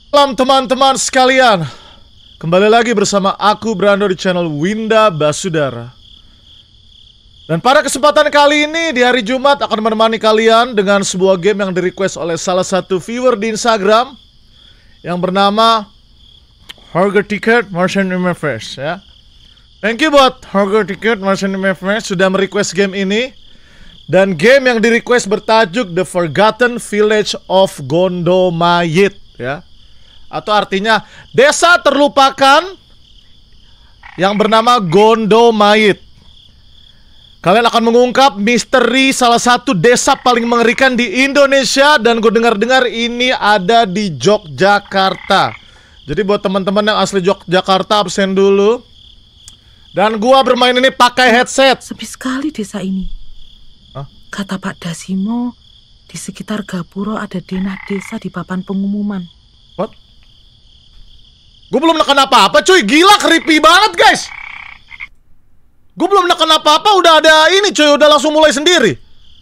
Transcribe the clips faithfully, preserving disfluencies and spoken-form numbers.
Salam teman-teman sekalian. Kembali lagi bersama aku Brando di channel Winda Basudara. Dan pada kesempatan kali ini di hari Jumat akan menemani kalian dengan sebuah game yang di-request oleh salah satu viewer di Instagram yang bernama Hunger Ticket Merchant M F S ya. Thank you buat Hunger Ticket Merchant M F S sudah merequest game ini. Dan game yang di-request bertajuk The Forgotten Village of Gondomayit ya. Atau artinya desa terlupakan yang bernama Gondomayit. Kalian akan mengungkap misteri salah satu desa paling mengerikan di Indonesia. Dan gue dengar-dengar ini ada di Yogyakarta. Jadi buat teman-teman yang asli Yogyakarta absen dulu. Dan gua bermain ini pakai headset. Sepi sekali desa ini. Hah? Kata Pak Dasimo, di sekitar Gapuro ada denah desa di papan pengumuman. What? Gue belum neken apa-apa cuy. Gila, creepy banget guys. Gue belum neken apa-apa udah ada ini cuy. Udah langsung mulai sendiri.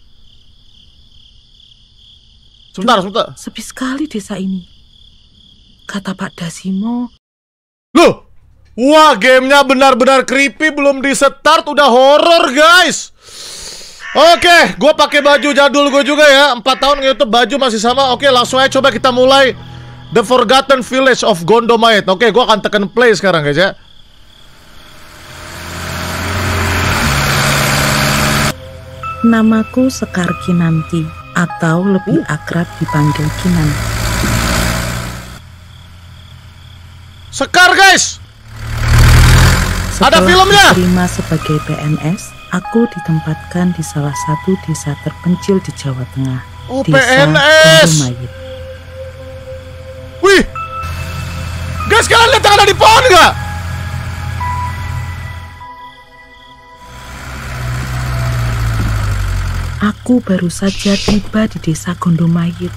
Sebentar, sebentar. Sepi sekali desa ini. Kata Pak Dasimo. Loh, wah gamenya benar-benar creepy. Belum di start udah horor guys. Oke, gue pakai baju jadul gue juga ya. Empat tahun nge-YouTube baju masih sama. Oke, langsung aja coba kita mulai The Forgotten Village of Gondomayit. Oke, gue akan tekan play sekarang guys ya. Namaku Sekar Kinanti, atau lebih akrab dipanggil Kinan. Sekar guys. Setelah Ada filmnya. diterima sebagai P N S, aku ditempatkan di salah satu desa terpencil di Jawa Tengah. Oh, Desa P N S. Gondomayit. Wih, guys, kalian lihat yang ada di pohon nggak? Aku baru saja tiba di desa Gondomayit.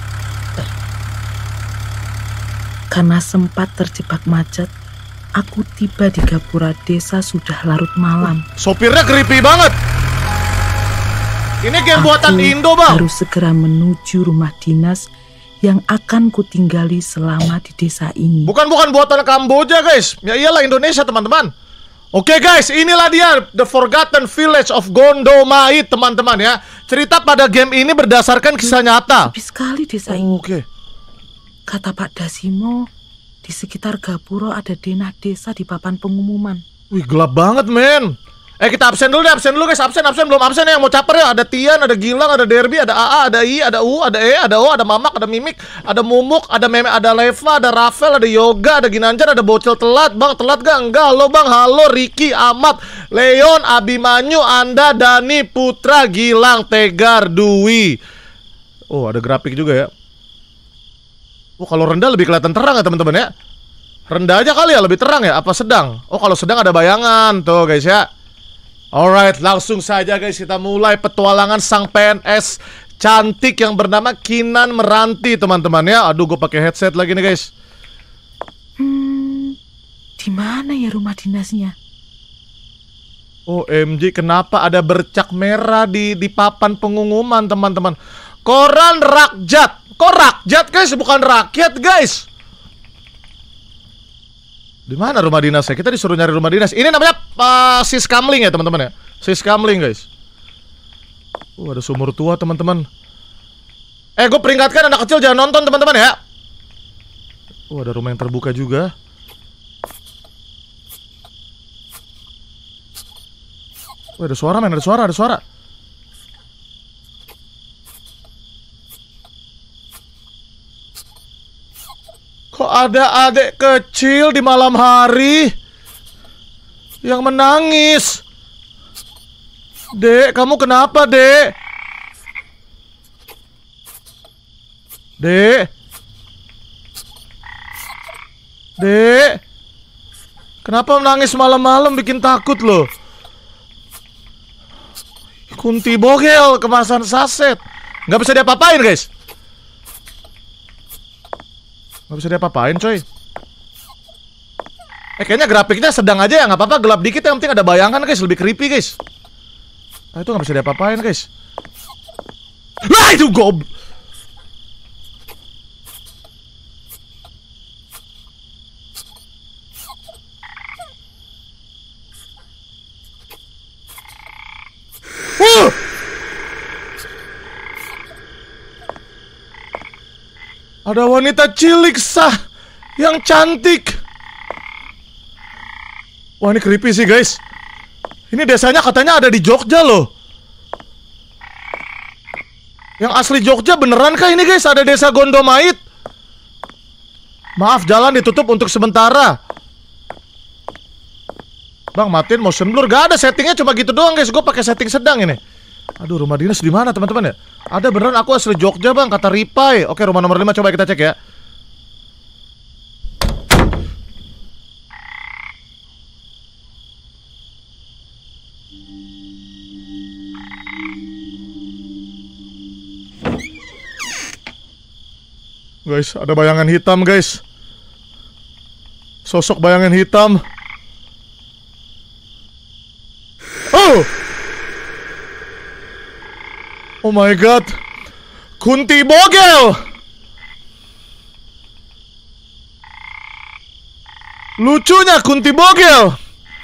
Karena sempat terjebak macet, aku tiba di gapura desa sudah larut malam. Sopirnya creepy banget. Ini game buatan Aku Indo bang. harus segera menuju rumah dinas yang akan kutinggali selama di desa ini. Bukan bukan buatan Kamboja guys. Ya iyalah Indonesia teman-teman. Oke guys, inilah dia The Forgotten Village of Gondomayit teman-teman ya. Cerita pada game ini berdasarkan kisah nyata. Sepi sekali desa ini. Oh, Oke. Kata Pak Dasimo, di sekitar Gapuro ada denah desa di papan pengumuman. Wih gelap banget men. Eh kita absen dulu deh, absen dulu guys. Absen, absen, belum absen ya. Yang mau caper ya. Ada Tian, ada Gilang, ada Derby, ada A A, ada I, ada U, ada E, ada O, ada Mamak, ada Mimik, ada Mumuk, ada Meme, ada Leva, ada Rafael, ada Yoga, ada Ginanjar, ada Bocil telat. Bang, telat gak? Enggak. Halo bang, halo Ricky, Ahmad, Leon, Abimanyu, Anda, Dani, Putra, Gilang, Tegar, Dwi. Oh ada grafik juga ya. Oh kalau rendah lebih kelihatan terang ya teman-teman ya. Rendah aja kali ya, lebih terang ya. Apa sedang? Oh kalau sedang ada bayangan tuh guys ya. Alright, langsung saja guys kita mulai petualangan sang P N S cantik yang bernama Kinan Meranti teman-teman ya. Aduh, gue pakai headset lagi nih guys. Hmm, di mana ya rumah dinasnya? O M G, kenapa ada bercak merah di di papan pengumuman teman-teman? Koran rakyat. Kok rakyat guys, bukan rakyat guys. Di mana rumah dinasnya? Kita disuruh nyari rumah dinas. Ini namanya uh, Siskamling ya teman-teman ya. Siskamling guys. Uh, ada sumur tua teman-teman. Eh gue peringatkan anak kecil jangan nonton teman-teman ya. Uh, ada rumah yang terbuka juga. Uh, ada suara men, ada suara, ada suara. Kok ada adik kecil di malam hari yang menangis? Dek, kamu kenapa, Dek? Dek? Dek? Kenapa menangis malam-malam bikin takut loh? Kunti bogel kemasan saset. Nggak bisa diapa-apain, guys. Gak bisa diapa-apain coy. Eh kayaknya grafiknya sedang aja ya. Gak apa-apa gelap dikit yang penting ada bayangan guys. Lebih creepy guys. Nah itu gak bisa diapa-apain guys. Wah itu gob. Ada wanita cilik sah yang cantik. Wah, ini creepy sih guys. Ini desanya katanya ada di Jogja loh. Yang asli Jogja beneran kah ini guys? Ada desa Gondomait. Maaf, jalan ditutup untuk sementara. Bang, matiin motion blur. Gak ada settingnya, cuma gitu doang guys. Gue pakai setting sedang ini. Aduh, rumah dinas di mana teman-teman ya? Ada beneran aku asli Jogja bang, kata Ripai. Oke, rumah nomor lima coba kita cek ya. Guys, ada bayangan hitam guys. Sosok bayangan hitam. Oh! Oh my god. Kunti Bogel. Lucunya Kunti Bogel.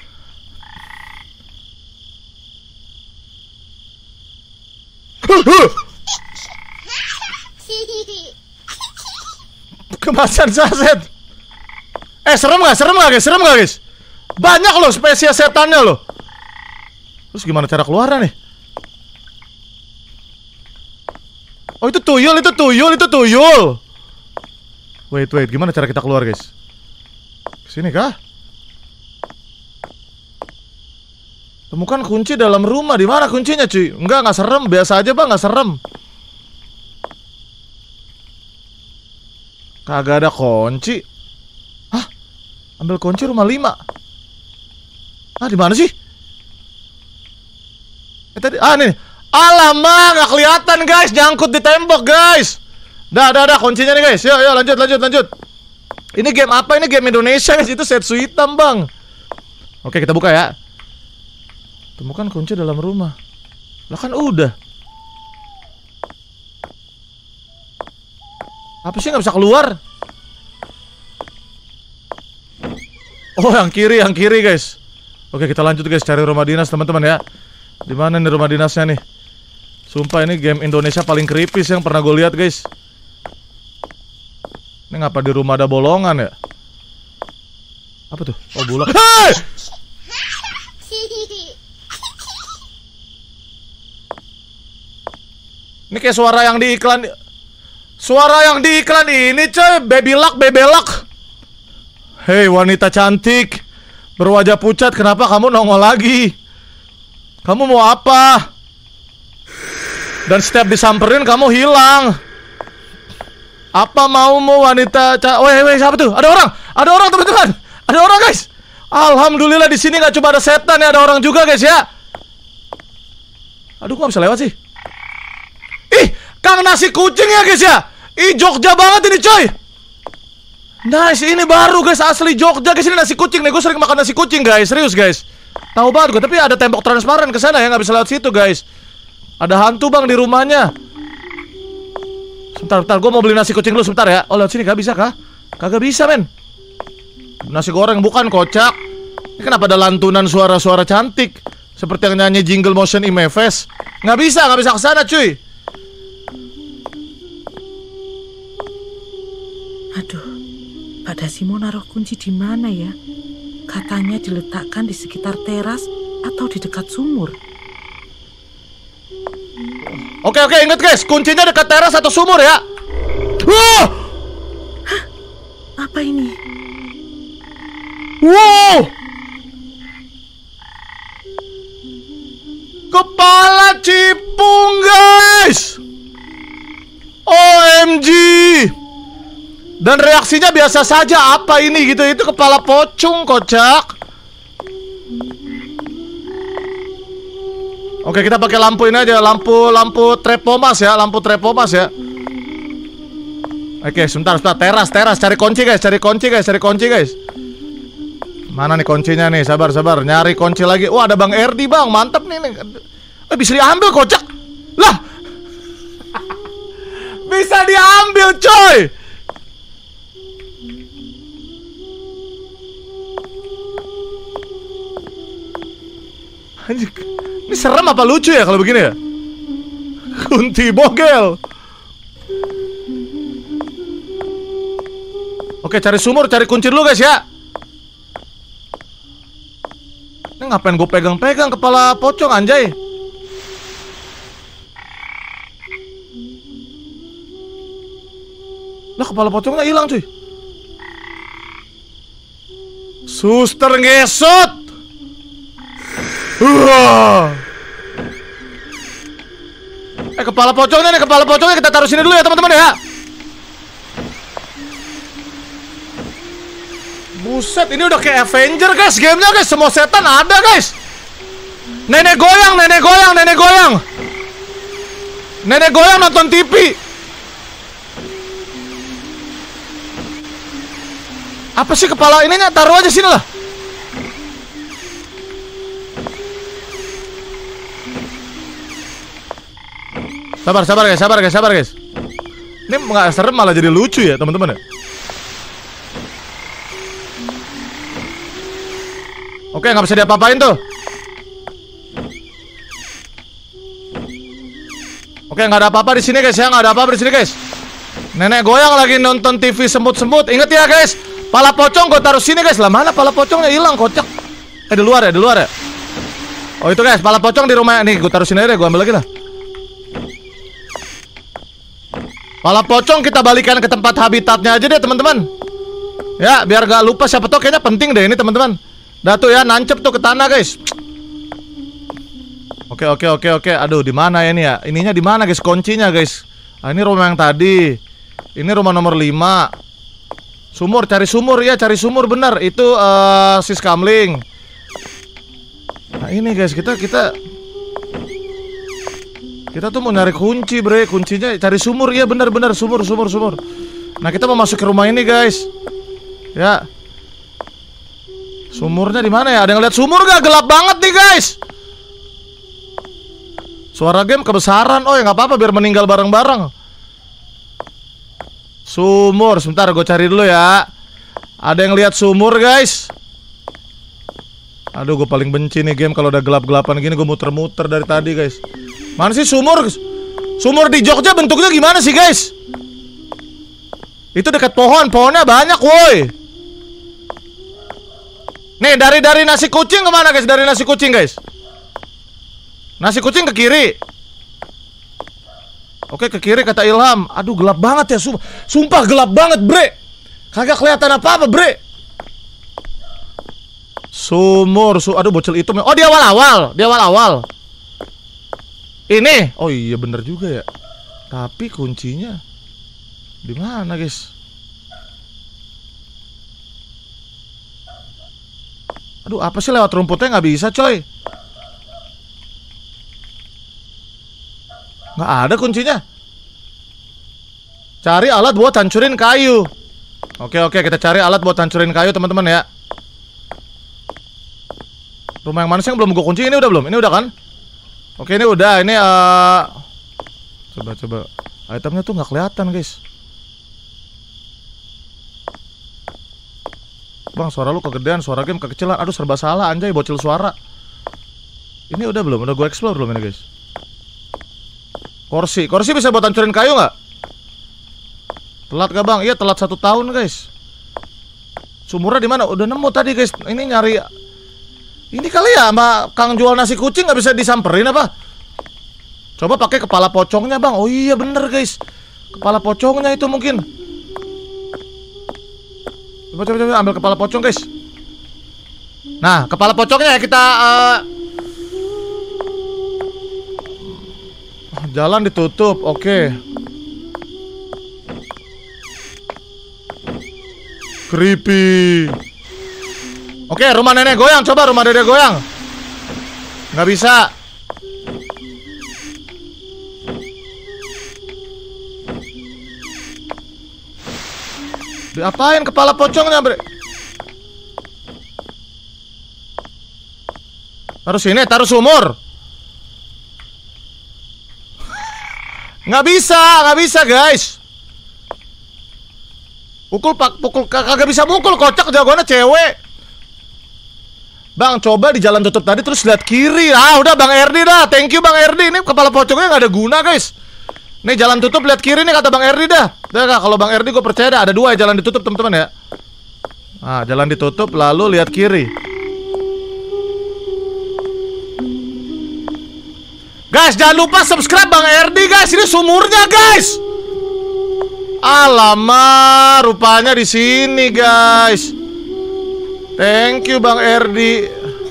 Kemasan saset. Eh, serem gak? Serem gak guys? Serem gak guys? Banyak loh spesies setannya loh. Terus gimana cara keluarnya nih? Oh, itu tuyul, itu tuyul, itu tuyul. Wait, wait, gimana cara kita keluar guys? Kesini kah? Temukan kunci dalam rumah. Di mana kuncinya cuy? Enggak, nggak serem. Biasa aja bang, nggak serem. Kagak ada kunci. Hah? Ambil kunci rumah lima. Ah, di mana sih? Eh, tadi, ah nih. Alamak, nggak kelihatan guys. Nyangkut di tembok guys. Dah, dah, dah. Kuncinya nih guys. Yuk, yuk, lanjut, lanjut, lanjut. Ini game apa? Ini game Indonesia guys. Itu Setsu hitam bang. Oke, kita buka ya. Temukan kunci dalam rumah. Lah kan udah. Apa sih nggak bisa keluar? Oh, yang kiri, yang kiri guys. Oke, kita lanjut guys cari rumah dinas teman-teman ya. Di mana nih rumah dinasnya nih? Sumpah ini game Indonesia paling creepy sih yang pernah gue lihat guys. Ini ngapa di rumah ada bolongan ya? Apa tuh? Oh, bulak. Hey! Ini kayak suara yang di iklan. Suara yang di iklan ini coy. Baby luck, baby luck. Hei wanita cantik berwajah pucat, kenapa kamu nongol lagi? Kamu mau apa? Dan setiap disamperin kamu hilang. Apa maumu wanita ca... Weh, weh, siapa tuh? Ada orang, ada orang teman-teman. Ada orang guys. Alhamdulillah di sini nggak cuma ada setan ya, ada orang juga guys ya. Aduh, kok nggak bisa lewat sih? Ih, Kang nasi kucing ya guys ya. Ih, Jogja banget ini coy. Nice, ini baru guys, asli Jogja guys. Ini nasi kucing nih, gue sering makan nasi kucing guys. Serius guys. Tahu banget gue, tapi ada tembok transparan ke sana ya, nggak bisa lewat situ guys. Ada hantu bang di rumahnya. Sebentar, bentar, gue mau beli nasi kucing dulu sebentar ya. Oh, lewat sini gak bisa kah? Kagak bisa men. Nasi goreng bukan, kocak. Ini kenapa ada lantunan suara-suara cantik seperti yang nyanyi jingle motion Imefes? Nggak bisa, nggak bisa ke sana cuy. Aduh, Pak Dasimo naruh kunci di mana ya? Katanya diletakkan di sekitar teras atau di dekat sumur. Oke, oke, ingat guys, kuncinya dekat teras atau sumur ya. Wah! Hah? Apa ini? Wow! Kepala cipung guys. O M G. Dan reaksinya biasa saja. Apa ini gitu? Itu kepala pocong, kocak. Oke, kita pakai lampu ini aja. Lampu lampu trepomas ya. Lampu trepomas ya. Oke, sebentar, sebentar. Teras, teras. Cari kunci guys. Cari kunci guys. Cari kunci guys. Mana nih kuncinya nih? Sabar, sabar. Nyari kunci lagi. Wah, ada Bang Erdi bang. Mantap nih. nih. Eh, bisa diambil kocak. Lah. Bisa diambil coy. Ini serem apa lucu ya kalau begini ya? Kunti Bogel. Oke, cari sumur, cari kunci dulu guys ya. Ini ngapain gue pegang-pegang kepala pocong anjay? Lah kepala pocongnya hilang cuy. Suster ngesot. Uh. Eh kepala pocongnya nih, kepala pocongnya kita taruh sini dulu ya teman-teman ya. Buset, ini udah kayak Avenger guys, gamenya guys, semua setan ada guys. Nenek goyang, nenek goyang, nenek goyang. Nenek goyang nonton T V. Apa sih kepala ininya? Taruh aja sini lah. Sabar, sabar guys, sabar guys, sabar guys. Ini nggak serem malah jadi lucu ya teman-teman ya. Oke, nggak bisa diapa-apain tuh. Oke, nggak ada apa-apa di sini guys ya, nggak ada apa-apa di sini guys. Nenek goyang lagi nonton T V semut-semut. Ingat ya guys, pala pocong gue taruh sini guys. Lah mana pala pocongnya hilang, kocak. Eh di luar ya, di luar ya. Oh itu guys, pala pocong di rumah. Nih gue taruh sini aja deh, gue ambil lagi lah. Pala pocong kita balikan ke tempat habitatnya aja deh teman-teman. Ya, biar gak lupa, siapa tau kayaknya penting deh ini teman-teman. Dah tuh ya, nancep tuh ke tanah guys. Oke oke oke oke. Aduh, di mana ya ini ya? Ininya di mana guys? Kuncinya guys. Ah, ini rumah yang tadi. Ini rumah nomor lima. Sumur, cari sumur ya, cari sumur benar. Itu uh, sis kamling. Nah ini guys, kita kita kita tuh mau nyari kunci bre. Kuncinya cari sumur ya, benar-benar sumur sumur sumur. Nah kita mau masuk ke rumah ini guys. Ya. Sumurnya di mana ya? Ada yang lihat sumur gak? Gelap banget nih guys. Suara game kebesaran. Oh ya nggak apa-apa biar meninggal bareng-bareng. Sumur, sebentar gue cari dulu ya. Ada yang lihat sumur guys? Aduh gue paling benci nih game kalau udah gelap-gelapan gini. Gue muter-muter dari tadi guys. Mana sih sumur? Sumur di Jogja bentuknya gimana sih guys? Itu dekat pohon, pohonnya banyak woi. Nih dari dari nasi kucing kemana guys? Dari nasi kucing guys. Nasi kucing ke kiri. Oke ke kiri kata Ilham. Aduh gelap banget ya, sumpah, sumpah gelap banget bre. Kagak kelihatan apa-apa bre. Sumur, su aduh bocil itu. Oh di awal-awal, di awal-awal. Ini, oh iya bener juga ya. Tapi kuncinya di mana guys? Aduh apa sih lewat rumputnya nggak bisa coy. Nggak ada kuncinya. Cari alat buat hancurin kayu. Oke oke kita cari alat buat hancurin kayu teman-teman ya. Rumah yang mana sih yang belum gue kunci? Ini udah belum? Ini udah kan? Oke ini udah. Ini uh... coba coba. Itemnya tuh nggak kelihatan guys. Bang suara lu kegedean, suara game kekecilan. Aduh serba salah anjay, bocil suara. Ini udah belum? Udah gue explore belum ini guys? Kursi, kursi bisa buat hancurin kayu nggak? Telat gak bang? Iya telat satu tahun guys. Sumurnya di mana? Udah nemu tadi guys. Ini nyari. Ini kali ya sama Kang jual nasi kucing nggak bisa disamperin apa? Coba pakai kepala pocongnya bang. Oh iya bener guys. Kepala pocongnya itu mungkin. Coba coba coba ambil kepala pocong guys. Nah kepala pocongnya ya kita. Uh... Jalan ditutup, oke. Okay. Creepy. Oke, okay, rumah nenek goyang, coba rumah nenek goyang. Nggak bisa. Diapain kepala pocongnya, bre? Taruh sini, taruh sumur. Nggak bisa, nggak bisa guys. Pukul pak, pukul kagak bisa mukul, kocak jagoannya cewek. Bang, coba di jalan tutup tadi terus lihat kiri. Ah, udah Bang Erdi dah. Thank you Bang Erdi. Ini kepala pocongnya nggak ada guna guys. Nih jalan tutup, lihat kiri nih kata Bang Erdi dah. Udah kak, kalau Bang Erdi gue percaya dah. Ada dua ya jalan ditutup teman-teman ya. Nah, jalan ditutup lalu lihat kiri. Guys, jangan lupa subscribe Bang Erdi guys. Ini sumurnya guys. Alamak, rupanya di sini guys. Thank you Bang Erdi.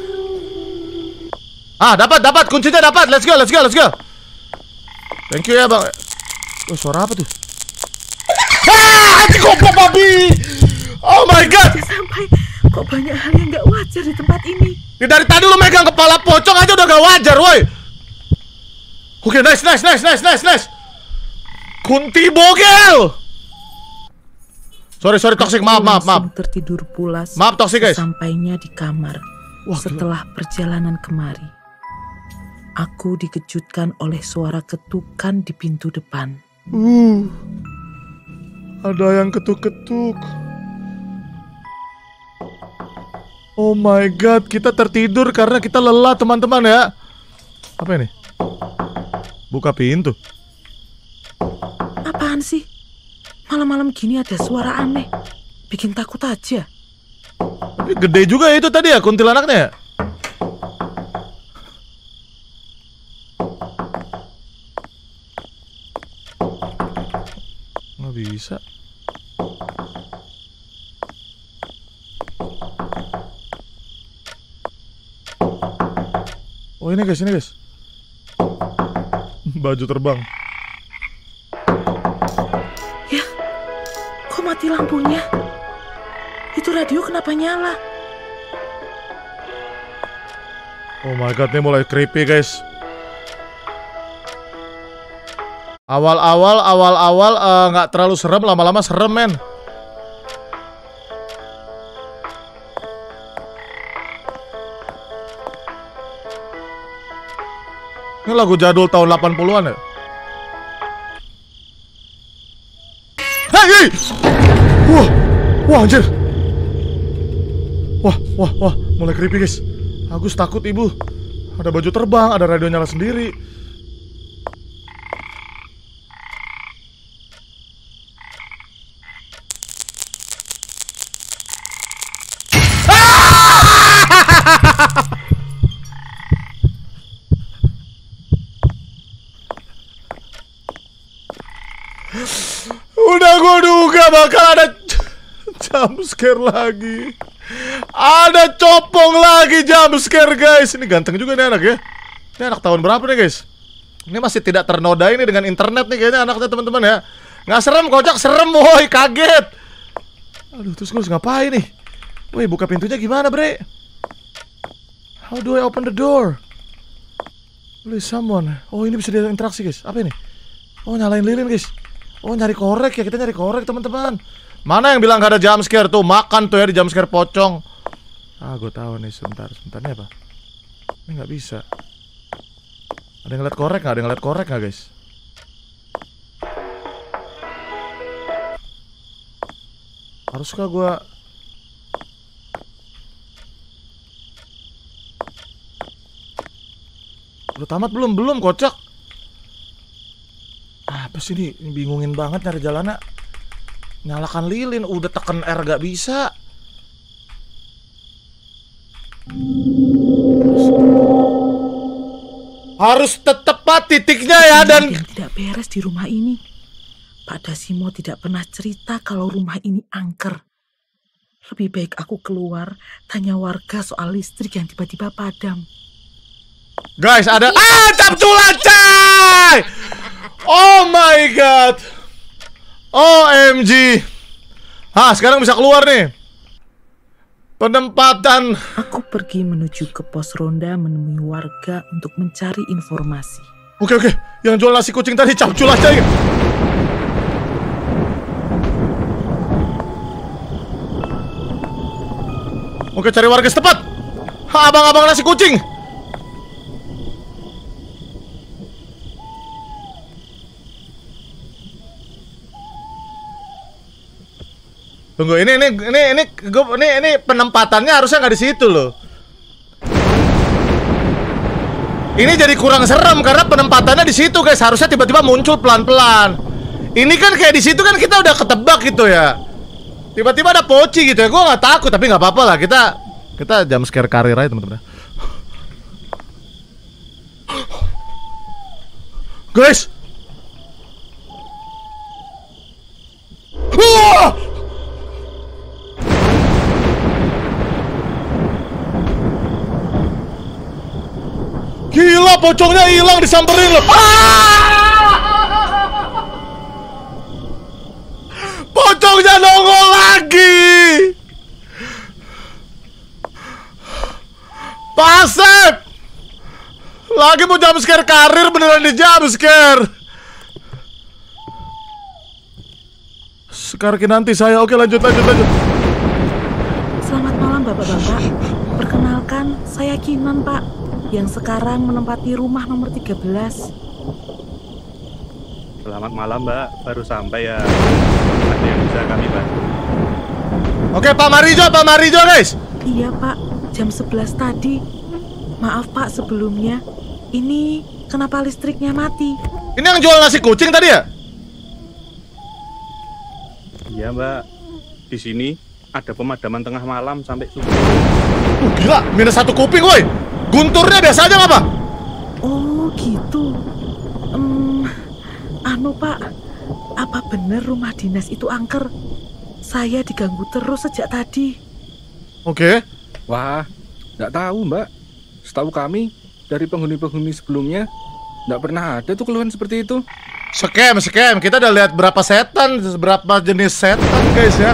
Ah, dapat, dapat kuncinya dapat. Let's go, let's go, let's go. Thank you ya Bang. Oh, suara apa tuh? Ah, anjing goblok babi. Oh my god. Sampai kok banyak hal yang nggak wajar di tempat ini. Ya, dari tadi lu megang kepala pocong aja udah gak wajar, woi. Oke, nice, nice, nice, nice, nice, nice. Kunti bogel. Sorry, sorry, toxic, maaf, maaf, maaf. Tertidur pulas. Maaf, toxic guys. Sampainya di kamar. Wah, setelah gila. Perjalanan kemari, aku dikejutkan oleh suara ketukan di pintu depan. Uh, ada yang ketuk-ketuk. Oh my god, kita tertidur karena kita lelah teman-teman ya. Apa ini? Buka pintu. Apaan sih? Malam-malam gini ada suara aneh. Bikin takut aja. Tapi gede juga itu tadi ya kuntilanaknya ya? Nggak bisa. Oh ini guys, ini guys. Baju terbang. Ya, kok mati lampunya? Itu radio kenapa nyala? Oh my god, ini mulai creepy guys. Awal-awal, awal-awal nggak uh, terlalu serem, lama-lama serem men. Ini lagu jadul tahun delapan puluhan ya? Hei, hei! Wah, wah anjir. Wah, wah, wah, mulai creepy guys. Agus takut ibu. Ada baju terbang, ada radio nyala sendiri. Udah gue duga bakal ada jump scare lagi. Ada copong lagi jump scare guys. Ini ganteng juga nih anak ya. Ini anak tahun berapa nih guys? Ini masih tidak ternodai nih dengan internet nih kayaknya anaknya teman-teman ya. Nggak serem, kocak serem woi, kaget. Aduh, terus gue harus ngapain nih? Woi, buka pintunya gimana bre? How do I open the door? Please someone. Oh ini bisa diinteraksi guys. Apa ini? Oh nyalain lilin guys. Oh nyari korek ya, kita nyari korek teman-teman. Mana yang bilang gak ada jump scare tuh? Makan tuh ya di jump scare pocong. Ah gue tahu nih, sebentar, sebentar ini apa? Ini nggak bisa. Ada yang ngeliat korek nggak? Ada yang ngeliat korek nggak guys? Haruskah gue? Udah tamat belum? Belum kocak. Apa sih ini? Bingungin banget nyari jalannya. Nyalakan lilin, udah tekan R gak bisa. Harus tepat titiknya ya dan yang tidak beres di rumah ini. Pak Dasimo tidak pernah cerita kalau rumah ini angker. Lebih baik aku keluar tanya warga soal listrik yang tiba-tiba padam. Guys, ada ah capcula cay. Oh my god. O M G. Hah, sekarang bisa keluar nih. Penempatan. Aku pergi menuju ke pos ronda menemui warga untuk mencari informasi. Oke oke, yang jual nasi kucing tadi capcula cay. Oke, cari warga setempat. Ha, abang-abang nasi kucing. Tunggu, ini ini ini ini gua, ini ini penempatannya harusnya nggak di situ loh. Ini jadi kurang serem karena penempatannya di situ guys. Harusnya tiba-tiba muncul pelan-pelan. Ini kan kayak di situ kan kita udah ketebak gitu ya. Tiba-tiba ada poci gitu ya. Gue nggak takut tapi nggak apa-apa lah. Kita kita jam scare karir aja teman-teman. Guys. Wah! Gila, pocongnya hilang disamperin loh. Ah! Pocongnya nongol lagi. Pasep. Lagi mau jump scare karir beneran di jump scare. Sekarang nanti saya. Oke, lanjut lanjut lanjut. Selamat malam bapak-bapak. Perkenalkan, saya Kinan pak, yang sekarang menempati rumah nomor tiga belas. Selamat malam mbak, baru sampai ya. Ada yang bisa kami bantu? Oke Pak Marijo, Pak Marijo guys. Iya pak, jam sebelas tadi. Maaf pak sebelumnya. Ini kenapa listriknya mati? Ini yang jual nasi kucing tadi ya? Iya mbak, di sini ada pemadaman tengah malam sampai subuh. Uh, gila, minus satu kuping woi. Gunturnya biasa aja nggak pak? Oh gitu. Hmm, anu pak, apa bener rumah dinas itu angker? Saya diganggu terus sejak tadi. Oke. Wah, nggak tahu mbak. Setahu kami dari penghuni-penghuni sebelumnya nggak pernah ada tuh keluhan seperti itu. Scam, scam. Kita udah lihat berapa setan, berapa jenis setan guys ya.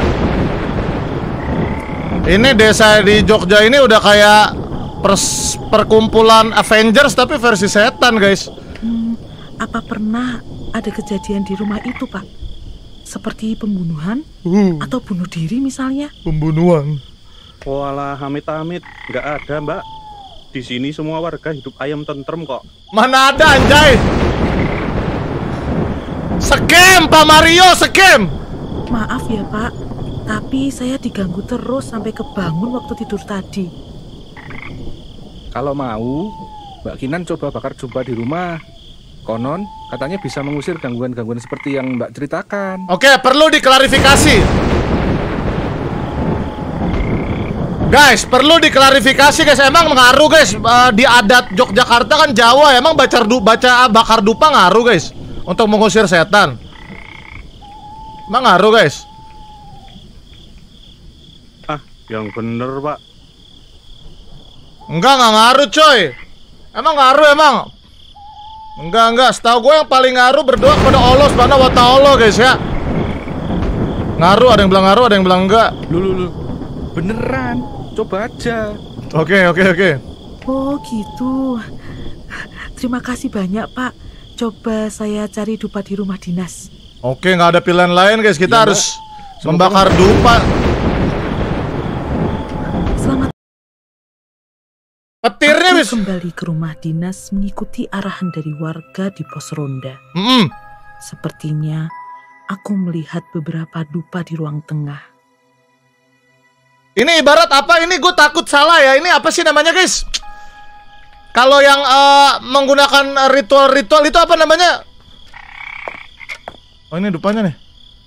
Ini desa di Jogja ini udah kayak pers perkumpulan Avengers tapi versi setan guys. Hmm, apa pernah ada kejadian di rumah itu pak? Seperti pembunuhan Uh, atau bunuh diri misalnya? pembunuhan. Walah, amit-amit, nggak ada mbak. Di sini semua warga hidup ayam tentrem kok. Mana ada anjay. Scam Pak Mario, scam. Maaf ya pak, tapi saya diganggu terus sampai kebangun waktu tidur tadi. Kalau mau, Mbak Kinan coba bakar jumpa di rumah. Konon, katanya bisa mengusir gangguan-gangguan seperti yang Mbak ceritakan. Oke, perlu diklarifikasi. Guys, perlu diklarifikasi guys. Emang ngaruh guys uh, di adat Yogyakarta kan Jawa. Emang baca du baca bakar dupa ngaruh guys untuk mengusir setan. Emang ngaruh guys. Ah, yang bener pak. Enggak, enggak ngaruh coy. Emang ngaruh emang. Enggak, enggak. Setahu gue yang paling ngaruh berdoa kepada Allah Subhanahu wa taala guys ya. Ngaruh, ada yang bilang ngaruh, ada yang bilang enggak. Lulu, lulu. Beneran, coba aja. Oke, oke, oke. Oh gitu. Terima kasih banyak pak. Coba saya cari dupa di rumah dinas. Oke, nggak ada pilihan lain guys. Kita Iya, harus Mbak. membakar Semoga- dupa. Selamat Petirnya Aku bis. kembali ke rumah dinas mengikuti arahan dari warga di pos ronda. Mm-mm. Sepertinya aku melihat beberapa dupa di ruang tengah. Ini ibarat apa? Ini gue takut salah ya. Ini apa sih namanya guys? Kalau yang eh, menggunakan ritual-ritual itu apa namanya? Oh ini dupanya nih.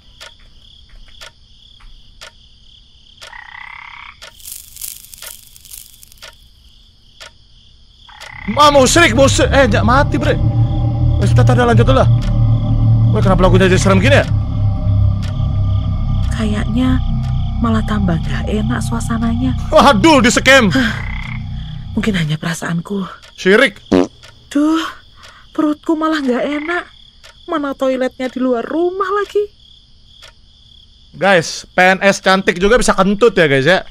Ah, musrik, musrik. Eh, jangan mati, bre. Eh, kita tada lanjut dulu lah. Wah, kenapa lagunya jadi serem gini ya? Kayaknya malah tambah gak enak suasananya. Waduh, di scam. Mungkin hanya perasaanku. Syirik. Duh, perutku malah gak enak. Mana toiletnya di luar rumah lagi. Guys, P N S cantik juga bisa kentut ya guys ya.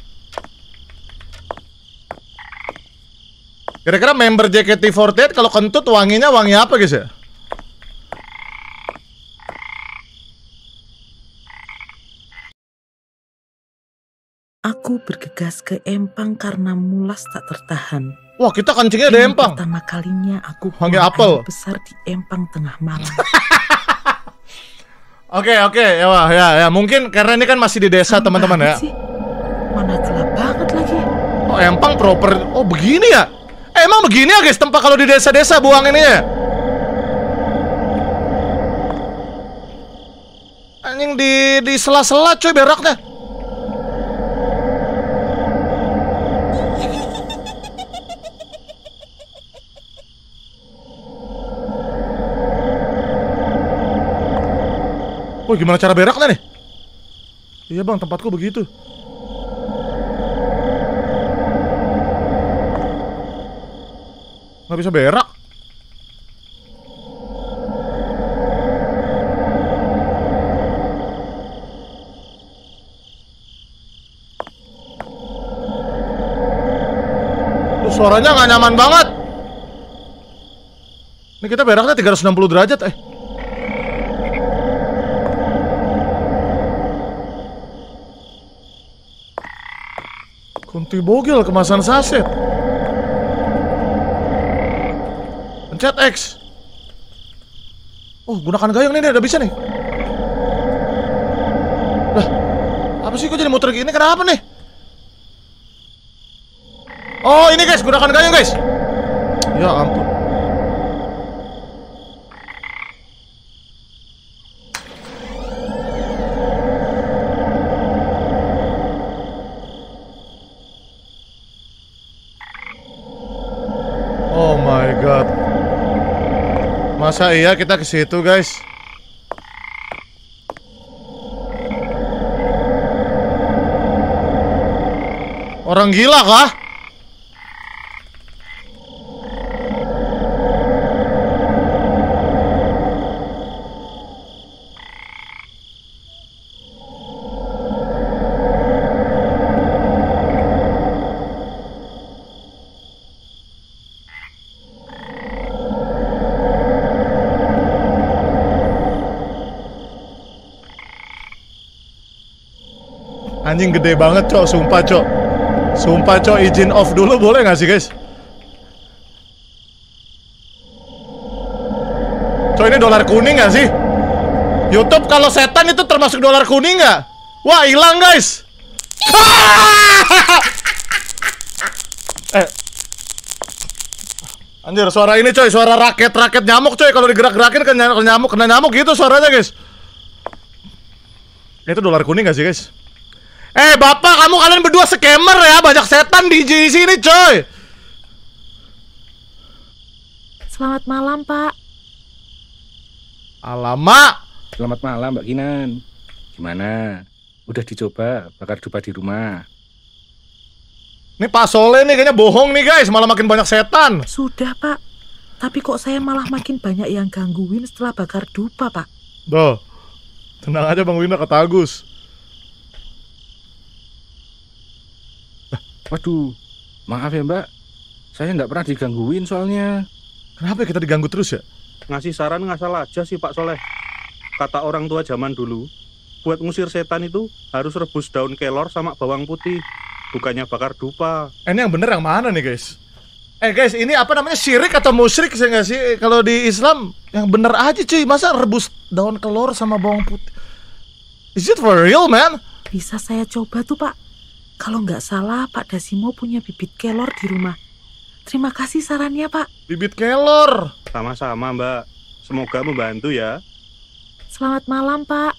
Kira-kira member J K T empat delapan kalau kentut wanginya wangi apa guys ya? Aku bergegas ke empang karena mulas tak tertahan. Wah, kita kencingnya ada Ini empang. Pertama kalinya aku Wangi buang apel. air besar di empang tengah malam. Oke, oke, ya wah, ya, ya. Mungkin karena ini kan masih di desa Serem teman-teman ya. banget sih. Mana gelap banget lagi. Oh, empang proper. Oh, begini ya? Eh, emang begini ya guys tempat kalau di desa-desa buang ininya? Anjing di di sela-sela coy beraknya. Oh, gimana cara beraknya nih? Iya bang, tempatku begitu. Nggak bisa berak. Tuh, suaranya nggak nyaman banget. Ini kita beraknya tiga ratus enam puluh derajat eh. Kunti bogel kemasan saset. Pencet X. Oh, gunakan gayung nih, nih, udah bisa nih. Lah, apa sih kok jadi muter gini? Kenapa nih? Oh, ini guys, gunakan gayung guys. Ya ampun. Oh my god. Masa iya kita ke situ, guys? Orang gila kah? Anjing gede banget cok, sumpah cok. Sumpah cok, izin off dulu boleh gak sih guys? Cok, ini dolar kuning gak sih? YouTube kalau setan itu termasuk dolar kuning gak? Wah, hilang guys. Eh, anjir, suara ini coy, suara raket-raket nyamuk coy. Kalau digerak-gerakin ke nyamuk, kena nyamuk gitu suaranya guys. Itu dolar kuning gak sih guys? Eh bapak, kamu kalian berdua scammer ya, banyak setan di di sini coy. Selamat malam pak. Alamak. Selamat malam Mbak Kinan. Gimana? Udah dicoba bakar dupa di rumah? Ini Pak Soleh nih kayaknya bohong nih guys, malah makin banyak setan. Sudah pak, tapi kok saya malah makin banyak yang gangguin setelah bakar dupa pak. Duh, tenang aja Bang Winda, kata Agus. Waduh, maaf ya Mbak, saya nggak pernah digangguin soalnya. Kenapa kita diganggu terus ya? Ngasih saran ngasal aja sih Pak Soleh. Kata orang tua zaman dulu, buat ngusir setan itu harus rebus daun kelor sama bawang putih, bukannya bakar dupa. Eh, ini yang bener yang mana nih guys? Eh guys, ini apa namanya, syirik atau musyrik sih nggak sih? Kalau di Islam yang bener aja cuy, masa rebus daun kelor sama bawang putih? Is it for real man? Bisa saya coba tuh pak. Kalau nggak salah Pak Dasimo punya bibit kelor di rumah. Terima kasih sarannya pak. Bibit kelor. Sama-sama Mbak, semoga membantu ya. Selamat malam pak.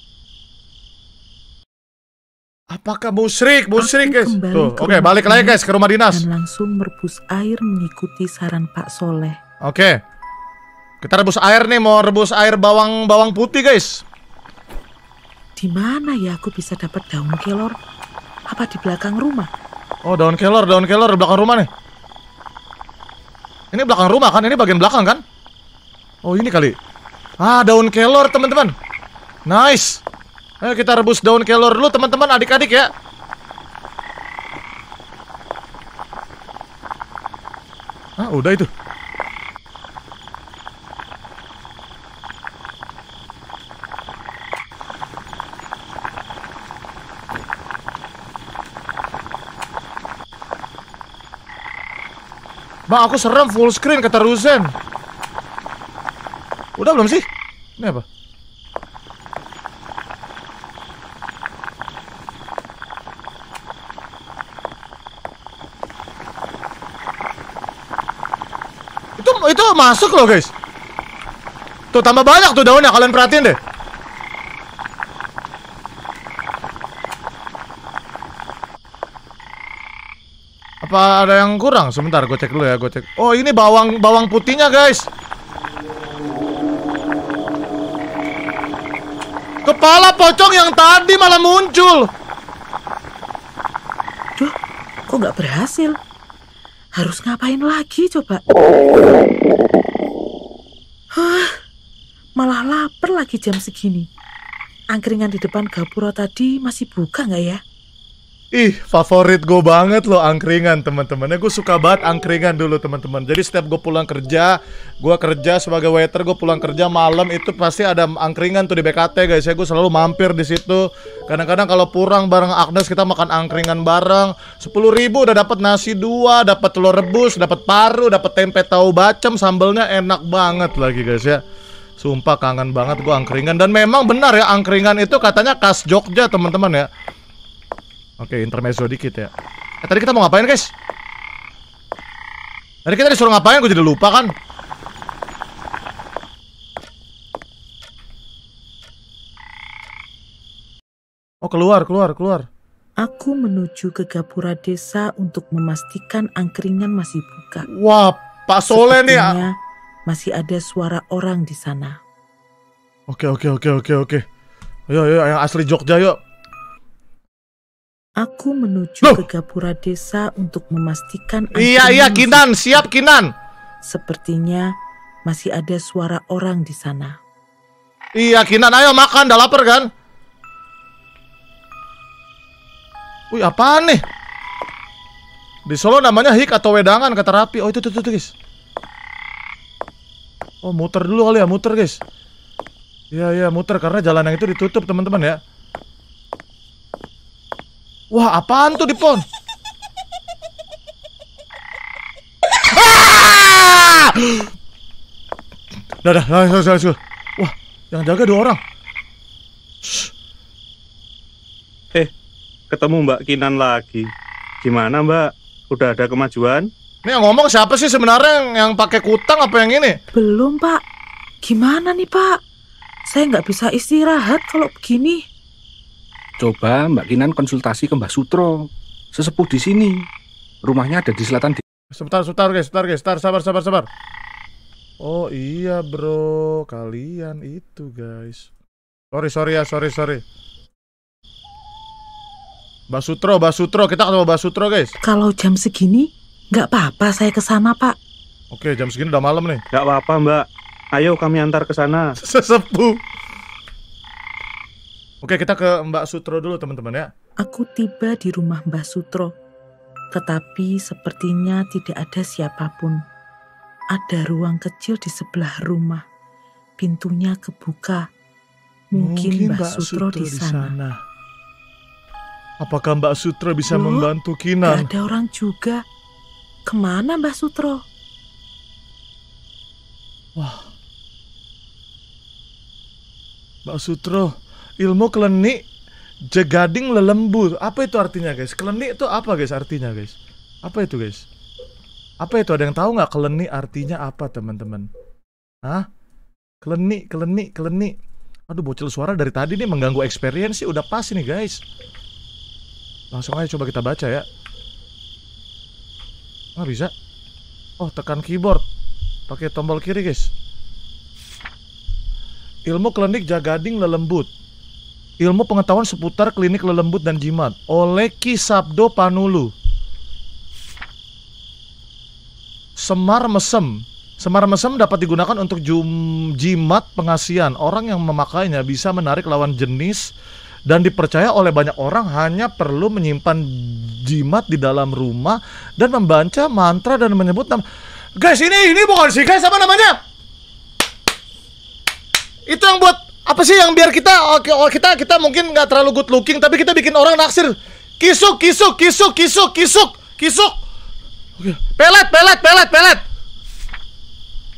Apakah musyrik? Musyrik guys. Aku kembali Tuh, ke oke, rumah balik lagi ini guys ke rumah dinas. Dan langsung merebus air mengikuti saran Pak Soleh. Oke. Kita rebus air nih, mau rebus air bawang bawang putih guys. Di mana ya aku bisa dapat daun kelor? Apa di belakang rumah? Oh, daun kelor, daun kelor di belakang rumah nih. Ini belakang rumah kan? Ini bagian belakang kan? Oh, ini kali. Ah, daun kelor teman-teman. Nice. Ayo kita rebus daun kelor dulu teman-teman, adik-adik ya. Ah, udah itu. Bang, aku serem full screen kata Ruzen. Udah belum sih? Ini apa? itu masuk loh guys. Tuh tambah banyak tuh daunnya, kalian perhatiin deh. Apa ada yang kurang? Sebentar, gue cek dulu ya, gue cek. Oh, ini bawang bawang putihnya, guys. Kepala pocong yang tadi malah muncul. Duh, kok nggak berhasil? Harus ngapain lagi coba? Hah, malah lapar lagi jam segini. Angkringan di depan gapura tadi masih buka nggak ya? Ih, favorit gue banget loh angkringan, teman-teman. Gue suka banget angkringan dulu, teman-teman. Jadi setiap gue pulang kerja, gue kerja sebagai waiter, gue pulang kerja malam itu pasti ada angkringan tuh di B K T, guys. Ya, gue selalu mampir di situ. Kadang-kadang kalau pulang bareng Agnes kita makan angkringan bareng. Sepuluh ribu udah dapat nasi dua, dapat telur rebus, dapat paru, dapat tempe tahu bacem, sambelnya enak banget lagi, guys ya. Sumpah kangen banget gue angkringan. Dan memang benar ya, angkringan itu katanya khas Jogja, teman-teman ya. Oke, intermezzo dikit ya. Eh, tadi kita mau ngapain, guys? Tadi kita disuruh ngapain? Gue jadi lupa kan. Oh, keluar, keluar, keluar. Aku menuju ke gapura desa untuk memastikan angkringan masih buka. Wah, Pak Soleh nih. Sepertinya masih ada suara orang di sana. Oke, oke, oke, oke, oke. Ayo, ayo, yang asli Jogja, yuk. Aku menuju Loh. ke gapura desa untuk memastikan Iya, iya, Kinan, siap Kinan. Sepertinya masih ada suara orang di sana. Iya, Kinan, ayo makan, udah lapar kan? Wih, apaan nih? Di Solo namanya hik atau wedangan, kata Rapi. Oh, itu, itu, itu, guys. Oh, muter dulu kali ya, muter, guys. Iya, iya, muter, karena jalan yang itu ditutup, teman-teman ya. Wah, apaan tuh di pon? Ah! Dah, dah, dah, dah, dah, dah. Wah, yang jaga dua orang. Shh. Eh, ketemu Mbak Kinan lagi. Gimana Mbak? Udah ada kemajuan? Ini yang ngomong siapa sih sebenarnya, yang, yang pakai kutang apa yang ini? Belum, Pak. Gimana nih, Pak? Saya nggak bisa istirahat kalau begini. Coba Mbak Kinan konsultasi ke Mbah Sutro, sesepuh di sini. Rumahnya ada di selatan. Sebentar, sebentar guys, sebentar guys, sebentar, sabar, sabar, sabar. Oh iya bro, kalian itu guys. Sorry, sorry ya, sorry, sorry. Mbah Sutro, Mbah Sutro, kita ketemu Mbah Sutro guys. Kalau jam segini, nggak apa-apa saya ke sana, Pak. Oke, jam segini udah malam nih. Gak apa-apa Mbak. Ayo kami antar ke sana. Sesepuh. Oke, kita ke Mbak Sutro dulu teman-teman ya. Aku tiba di rumah Mbah Sutro, tetapi sepertinya tidak ada siapapun. Ada ruang kecil di sebelah rumah. Pintunya kebuka. Mungkin, Mbah Sutro, di sana. Apakah Mbak Sutro bisa Loh, membantu Gak Kinan? ada orang juga. Kemana Mbah Sutro? Wah. Mbak Sutro, ilmu klenik jegading lelembut. Apa itu artinya guys? Klenik itu apa guys artinya guys? Apa itu guys? Apa itu, ada yang tahu nggak klenik artinya apa teman-teman? Hah? Klenik, klenik, klenik. Aduh, bocil suara dari tadi nih mengganggu experience sih. Udah pas nih guys. Langsung aja coba kita baca ya. Nggak bisa. Oh, tekan keyboard. Pakai tombol kiri guys. Ilmu klinik jagading lelembut. Ilmu pengetahuan seputar klinik lelembut dan jimat oleh Ki Sabdo Panulu. Semar mesem. Semar mesem dapat digunakan untuk jum, jimat pengasihan. Orang yang memakainya bisa menarik lawan jenis dan dipercaya oleh banyak orang hanya perlu menyimpan jimat di dalam rumah dan membaca mantra dan menyebut nama. Guys, ini ini bukan sih guys, apa namanya? Itu yang buat apa sih yang biar kita oke oh, kita kita mungkin nggak terlalu good looking tapi kita bikin orang naksir. Kisuk, kisuk, kisuk, kisuk, kisuk, kisuk. Oke, pelet, pelet, pelet, pelet.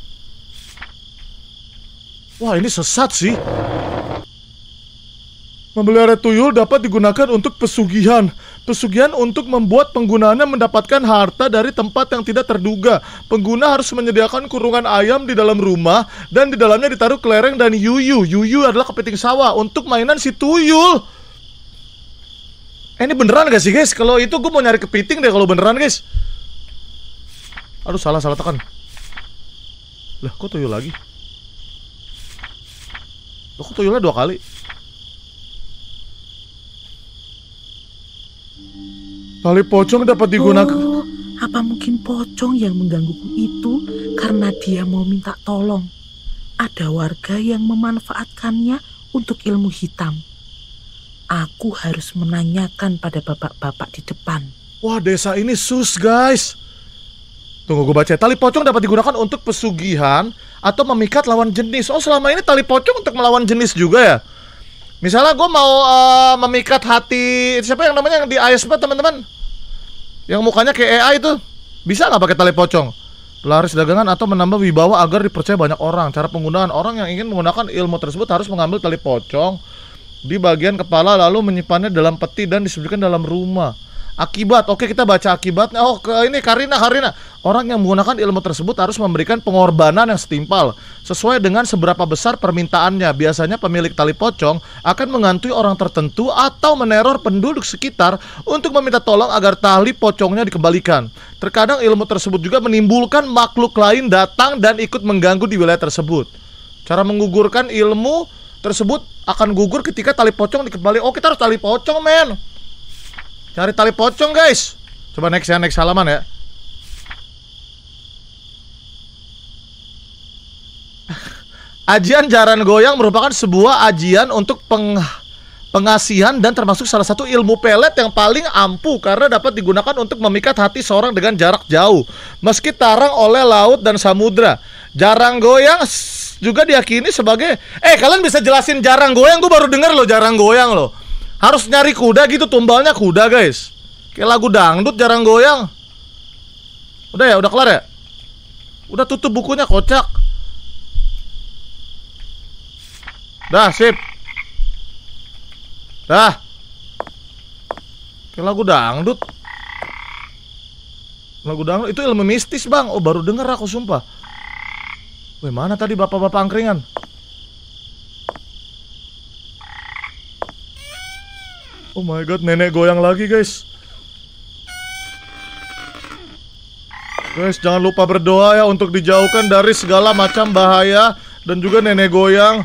Wah, ini sesat sih. Memelihara tuyul dapat digunakan untuk pesugihan. Pesugihan untuk membuat penggunaannya mendapatkan harta dari tempat yang tidak terduga. Pengguna harus menyediakan kurungan ayam di dalam rumah dan di dalamnya ditaruh kelereng dan yuyu. Yuyu adalah kepiting sawah untuk mainan si tuyul. Eh, ini beneran gak sih guys? Kalau itu gue mau nyari kepiting deh kalau beneran guys. Aduh, salah salah tekan. Lah, kok tuyul lagi? Loh, kok tuyulnya dua kali? Tali pocong dapat digunakan. Oh, apa mungkin pocong yang menggangguku itu karena dia mau minta tolong? Ada warga yang memanfaatkannya untuk ilmu hitam. Aku harus menanyakan pada bapak-bapak di depan. Wah, desa ini sus guys. Tunggu, gue baca. Tali pocong dapat digunakan untuk pesugihan atau memikat lawan jenis. Oh, selama ini tali pocong untuk melawan jenis juga ya? Misalnya gue mau uh, memikat hati siapa yang namanya yang di A S P teman-teman, yang mukanya kayak A I itu, bisa nggak pakai tali pocong? Pelaris dagangan atau menambah wibawa agar dipercaya banyak orang. Cara penggunaan: orang yang ingin menggunakan ilmu tersebut harus mengambil tali pocong di bagian kepala lalu menyimpannya dalam peti dan disembunyikan dalam rumah. Akibat, oke kita baca akibatnya. Oh, ke ini Karina, Karina. Orang yang menggunakan ilmu tersebut harus memberikan pengorbanan yang setimpal sesuai dengan seberapa besar permintaannya. Biasanya pemilik tali pocong akan mengantui orang tertentu atau meneror penduduk sekitar untuk meminta tolong agar tali pocongnya dikembalikan. Terkadang ilmu tersebut juga menimbulkan makhluk lain datang dan ikut mengganggu di wilayah tersebut. Cara menggugurkan ilmu tersebut akan gugur ketika tali pocong dikembali. Oh, kita harus tali pocong, men. Cari tali pocong, guys. Coba next ya, next halaman ya. Ajian jaran goyang merupakan sebuah ajian untuk peng pengasihan dan termasuk salah satu ilmu pelet yang paling ampuh karena dapat digunakan untuk memikat hati seorang dengan jarak jauh, meski tarang oleh laut dan samudra. Jarang goyang juga diyakini sebagai Eh, kalian bisa jelasin jarang goyang? Gue baru denger loh jarang goyang loh. Harus nyari kuda gitu, tumbalnya kuda guys. Kayak lagu dangdut jarang goyang. Udah ya, udah kelar ya? Udah tutup bukunya, kocak. Dah, sip. Dah. Kayak lagu dangdut. Lagu dangdut, itu ilmu mistis bang. Oh, baru denger aku sumpah. Wih, mana tadi bapak-bapak angkringan? Oh my god, nenek goyang lagi guys. Guys, jangan lupa berdoa ya untuk dijauhkan dari segala macam bahaya dan juga nenek goyang.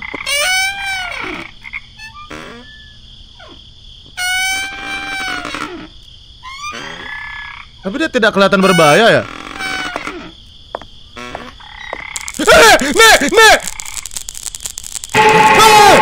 Tapi dia tidak kelihatan berbahaya ya. Eh, nek, nek. Ah!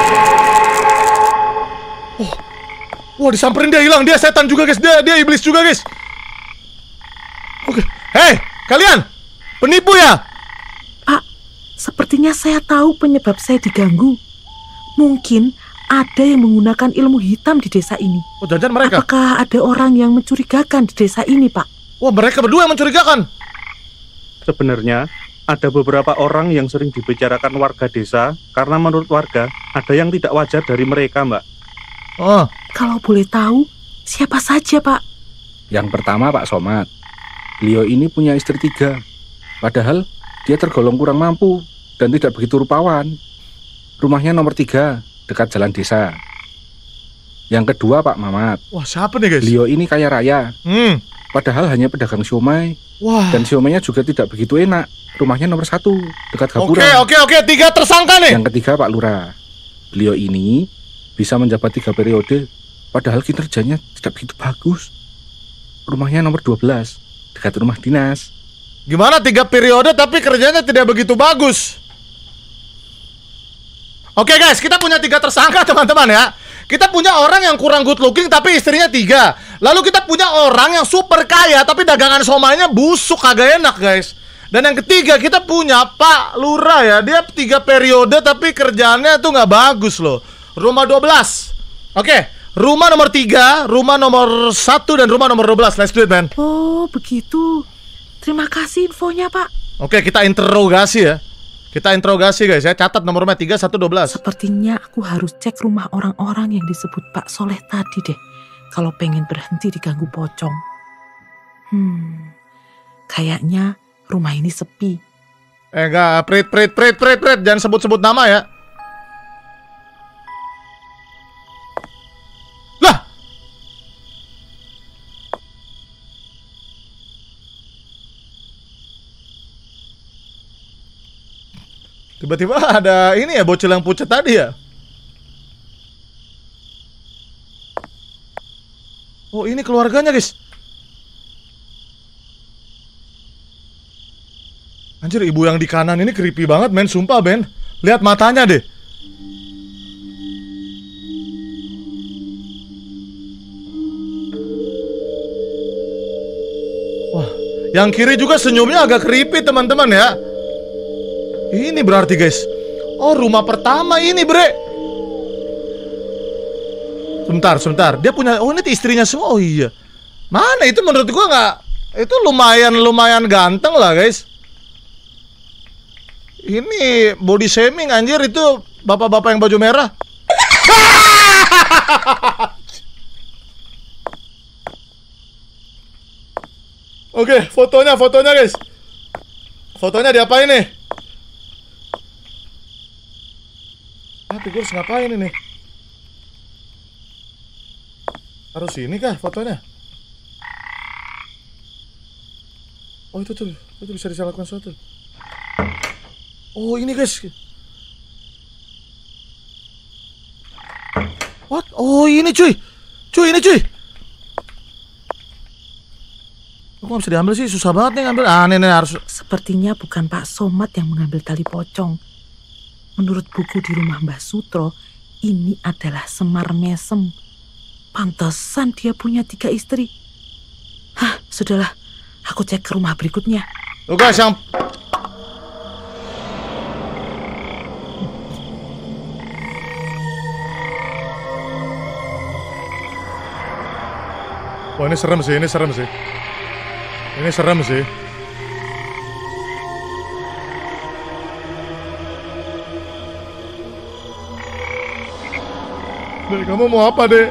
Oh. Wah, disamperin dia hilang. Dia setan juga guys. Dia dia iblis juga guys. Oke. Hei, kalian penipu ya? Pak, sepertinya saya tahu penyebab saya diganggu. Mungkin ada yang menggunakan ilmu hitam di desa ini. Oh, jangan mereka. Apakah ada orang yang mencurigakan di desa ini, Pak? Wah, mereka berdua yang mencurigakan. Sebenarnya ada beberapa orang yang sering dibicarakan warga desa karena menurut warga ada yang tidak wajar dari mereka, Mbak. Oh. Kalau boleh tahu, siapa saja, Pak? Yang pertama Pak Somad. Beliau ini punya istri tiga. Padahal dia tergolong kurang mampu dan tidak begitu rupawan. Rumahnya nomor tiga, dekat jalan desa. Yang kedua Pak Mamat. Wah, siapa nih guys? Beliau ini kaya raya. Hmm. Padahal hanya pedagang siomay. Wah. Dan siomaynya juga tidak begitu enak. Rumahnya nomor satu, dekat Oke, Gapura. oke, oke. Tiga tersangka nih. Yang ketiga Pak Lurah. Beliau ini bisa menjabat tiga periode, padahal kinerjanya tidak begitu bagus. Rumahnya nomor dua belas, dekat rumah dinas. Gimana tiga periode tapi kerjanya tidak begitu bagus? Oke guys, kita punya tiga tersangka teman-teman ya. Kita punya orang yang kurang good looking tapi istrinya tiga. Lalu kita punya orang yang super kaya tapi dagangan somaynya busuk, kagak enak guys. Dan yang ketiga kita punya Pak Lurah ya. Dia tiga periode tapi kerjaannya tuh nggak bagus loh. Rumah dua belas. Oke, rumah nomor tiga, rumah nomor satu, dan rumah nomor dua belas. Let's do it, man. Oh, begitu. Terima kasih infonya, Pak. Oke, kita interogasi ya. Kita interogasi guys ya, catat nomornya tiga satu dua belas. Sepertinya aku harus cek rumah orang-orang yang disebut Pak Soleh tadi deh. Kalau pengen berhenti diganggu pocong. Hmm, kayaknya rumah ini sepi. Eh enggak, Prit, Prit, Prit, Prit, Prit. Jangan sebut-sebut nama ya. Lah! Tiba-tiba ada ini ya, bocil yang pucat tadi ya. Oh ini keluarganya guys. Anjir, ibu yang di kanan ini creepy banget men, sumpah Ben. Lihat matanya deh. Wah, yang kiri juga senyumnya agak creepy teman-teman ya. Ini berarti guys, oh rumah pertama ini bre. Sebentar, sebentar. Dia punya, oh ini istrinya semua. Oh iya. Mana itu menurut gua nggak, itu lumayan lumayan ganteng lah guys. Ini body shaming anjir, itu bapak-bapak yang baju merah. Oke, fotonya, fotonya guys. Fotonya diapain nih? Ah, gue harus ngapain ini? Harus ini kah fotonya? Oh itu tuh, itu bisa disalahkan sesuatu. Oh ini guys. What? Oh ini cuy. Cuy ini cuy. Kok nggak bisa diambil sih? Susah banget nih ngambil. Ah ini, ini harus. Sepertinya bukan Pak Somad yang mengambil tali pocong. Menurut buku di rumah Mbah Sutro, ini adalah Semar Mesem. Pantesan dia punya tiga istri. Hah, sudahlah. Aku cek ke rumah berikutnya. Tuh guys yang... Wah ini serem sih, ini serem sih. Ini serem sih. Dek, kamu mau apa, Dek?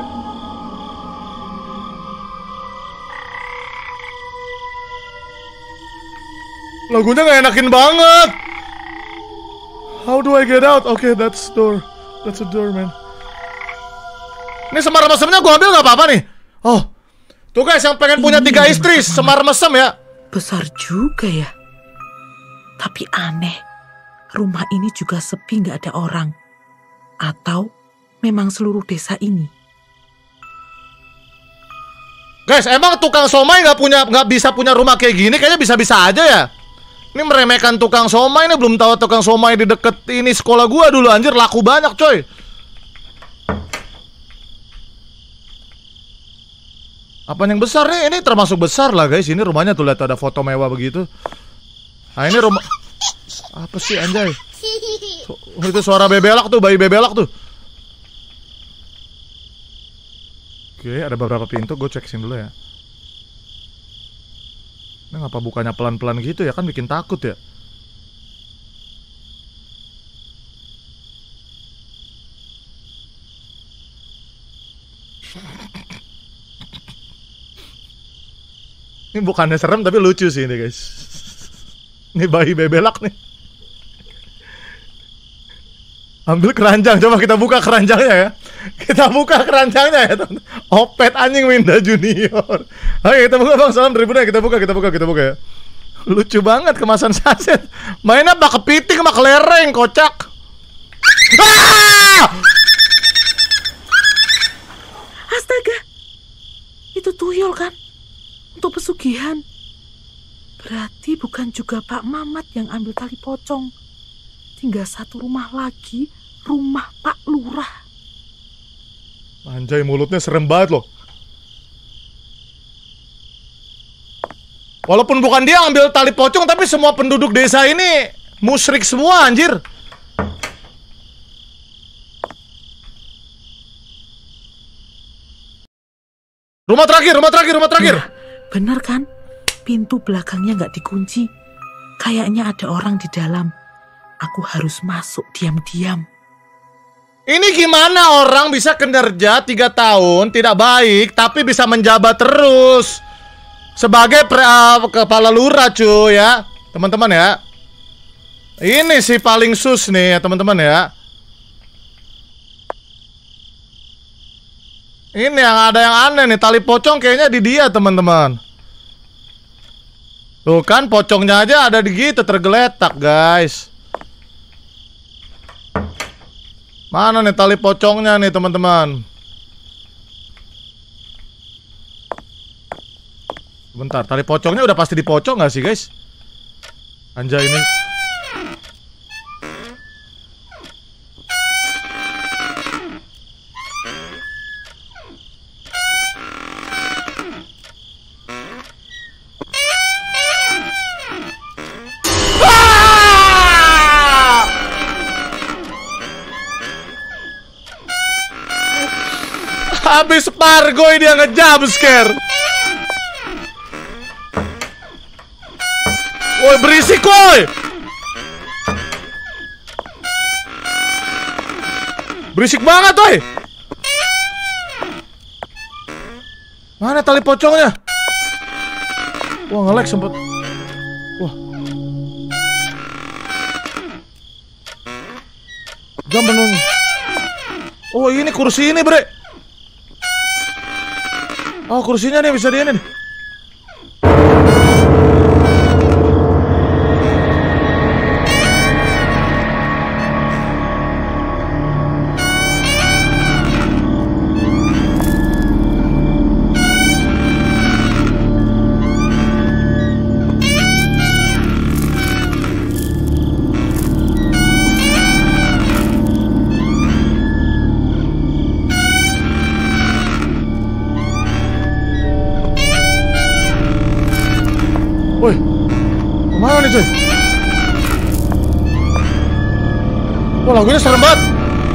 Lagunya gak enakin banget. How do I get out? Oke, okay, that's door. That's a door, man. Ini semar mesemnya gua ambil gak apa-apa nih. Oh, tuh guys yang pengen punya tiga istri, semar mesem ya. Besar juga ya. Tapi aneh, rumah ini juga sepi gak ada orang. Atau memang seluruh desa ini? Guys, emang tukang somai nggak punya, nggak bisa punya rumah kayak gini? Kayaknya bisa-bisa aja ya. Ini meremehkan tukang somai, ini belum tahu tukang somai di deket ini sekolah gua dulu anjir laku banyak coy. Apa yang besar nih? Ini termasuk besar lah guys. Ini rumahnya tuh lihat ada foto mewah begitu. Nah ini rumah apa sih anjay? So, itu suara bebelak tuh, bayi bebelak tuh. Oke, ada beberapa pintu, gue ceksin dulu ya. Ini ngapa bukanya pelan-pelan gitu ya, kan bikin takut ya. Ini bukannya serem tapi lucu sih ini guys. Ini bayi bebelak nih. Ambil keranjang, coba kita buka keranjangnya ya. Kita buka keranjangnya ya teman. Opet anjing Winda Junior. Oke kita buka bang, salam ribu deh. Kita buka, kita buka, kita buka ya. Lucu banget kemasan saset. Mainnya bak kepiting sama kelereng, kocak. Ah! Astaga, itu tuyul kan? Untuk pesugihan. Berarti bukan juga Pak Mamat yang ambil tali pocong. Tinggal satu rumah lagi, rumah Pak Lurah. Anjay, mulutnya serem banget loh. Walaupun bukan dia ambil tali pocong, tapi semua penduduk desa ini musyrik semua anjir. Rumah terakhir, rumah terakhir, rumah terakhir. Nah, bener kan? Pintu belakangnya nggak dikunci. Kayaknya ada orang di dalam. Aku harus masuk diam-diam. Ini gimana orang bisa kinerja tiga tahun tidak baik tapi bisa menjabat terus sebagai pre, uh, kepala lurah cuy ya teman-teman ya. Ini sih paling sus nih ya teman-teman ya. Ini yang ada yang aneh nih, tali pocong kayaknya di dia teman-teman. Tuh kan pocongnya aja ada di gitu tergeletak guys. Mana nih tali pocongnya nih teman-teman? Bentar, tali pocongnya udah pasti dipocong gak sih guys? Anjay ini. Habis Pargo ini yang nge-jump scare. Woi berisik woi. Berisik banget woi. Mana tali pocongnya? Wah nge-lag sempet. Wah. Jam menunggu. Oh ini kursi ini bre. Oh kursinya nih bisa di ini nih. Woi, kemana nih cuy? Wah lagunya serem banget.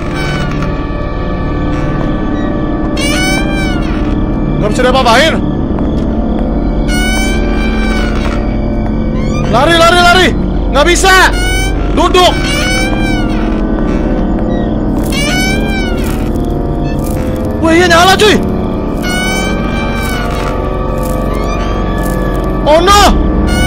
Gak bisa diapa-apain. Lari, lari, lari. Gak bisa. Duduk. Wah iya nyala cuy. Oh no.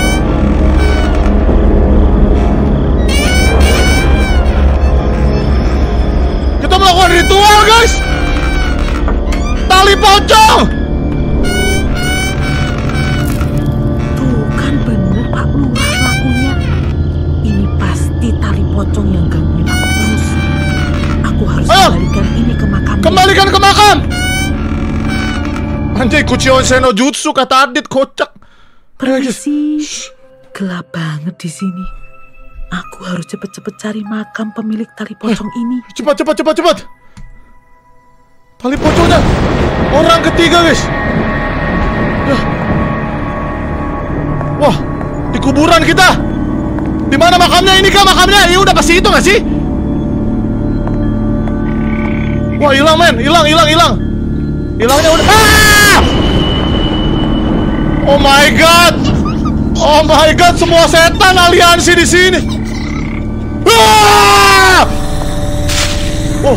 Melakukan ritual guys. Tali pocong. Tuh kan bener Pak Lurah lakunya. Ini pasti tali pocong yang gangguin aku terus. Aku harus Ayo. kembalikan ini ke makamnya. Kembalikan ke makam. Anjay Kuchion Seno Jutsu kata Adit kocak. Permisi. Gelap banget di sini. Aku harus cepet-cepet cari makam pemilik tali pocong ini. Cepat, cepat, cepat, cepat. Tali pocongnya orang ketiga guys. Ya. Wah, di kuburan kita. Di mana makamnya ini kah makamnya? Ini udah pasti itu nggak sih? Wah hilang men, hilang, hilang, hilang. Hilangnya udah. Ah! Oh my god. Oh my god, semua setan aliansi di sini. Ah! Oh.